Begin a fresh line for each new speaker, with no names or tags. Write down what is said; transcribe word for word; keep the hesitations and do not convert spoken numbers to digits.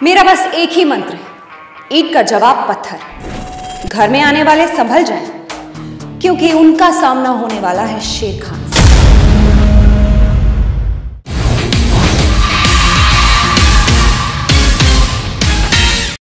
मेरा बस एक ही मंत्र है, ईंट का जवाब पत्थर। घर में आने वाले संभल जाएं, क्योंकि उनका सामना होने वाला है शेर खान।